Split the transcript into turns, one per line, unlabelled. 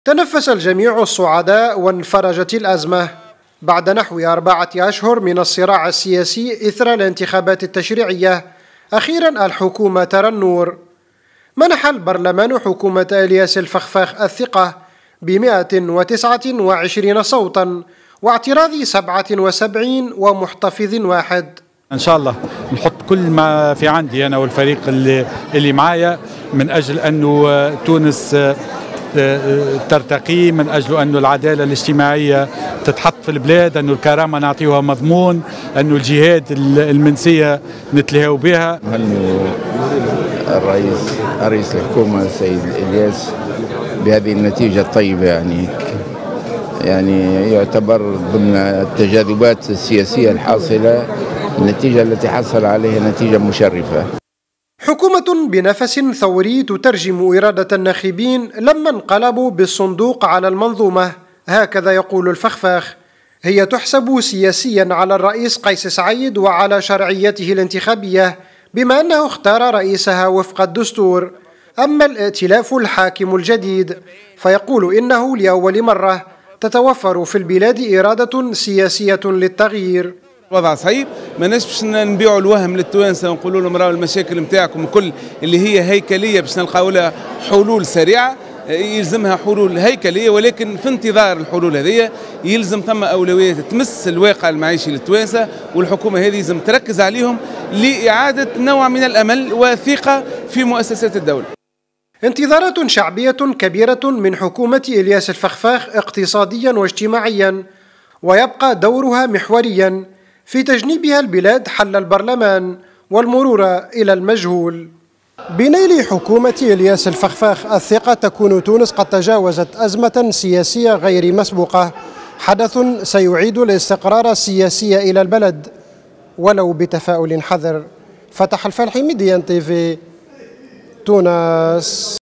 تنفس الجميع الصعداء وانفرجت الأزمة بعد نحو 4 أشهر من الصراع السياسي إثر الانتخابات التشريعية. أخيرا الحكومة ترى النور. منح البرلمان حكومة إلياس الفخفاخ الثقة ب129 صوتا واعتراض 77 ومحتفظ واحد.
إن شاء الله نحط كل ما في عندي أنا والفريق اللي معايا من أجل أنه تونس ترتقي، من أجل أن العدالة الاجتماعية تتحط في البلاد، أن الكرامة نعطيها مضمون، أن الجهاد المنسية نتلهوا بها.
رئيس الحكومة السيد إلياس بهذه النتيجة الطيبة، يعني يعتبر ضمن التجاذبات السياسية الحاصلة النتيجة التي حصل عليها نتيجة مشرفة.
حكومة بنفس ثوري تترجم إرادة الناخبين لما انقلبوا بالصندوق على المنظومة، هكذا يقول الفخفاخ. هي تحسب سياسيا على الرئيس قيس سعيد وعلى شرعيته الانتخابية بما أنه اختار رئيسها وفق الدستور. أما الائتلاف الحاكم الجديد فيقول إنه لأول مرة تتوفر في البلاد إرادة سياسية للتغيير.
وضع صعيب، ما باش نبيعوا الوهم للتوانسه ونقولوا لهم راهو المشاكل نتاعكم كل اللي هي هيكليه باش نلقاو لها حلول سريعه، يلزمها حلول هيكليه، ولكن في انتظار الحلول هذه يلزم ثم اولويات تمس الواقع المعيشي للتوانسه، والحكومه هذه لازم تركز عليهم لاعاده نوع من الامل والثقه في مؤسسات الدوله.
انتظارات شعبيه كبيره من حكومه إلياس الفخفاخ اقتصاديا واجتماعيا، ويبقى دورها محوريا في تجنيبها البلاد حل البرلمان والمرور إلى المجهول. بنيل حكومة إلياس الفخفاخ الثقة تكون تونس قد تجاوزت أزمة سياسية غير مسبوقة، حدث سيعيد الاستقرار السياسي إلى البلد ولو بتفاؤل حذر. فتح الفالحي، ميديان TV، تونس.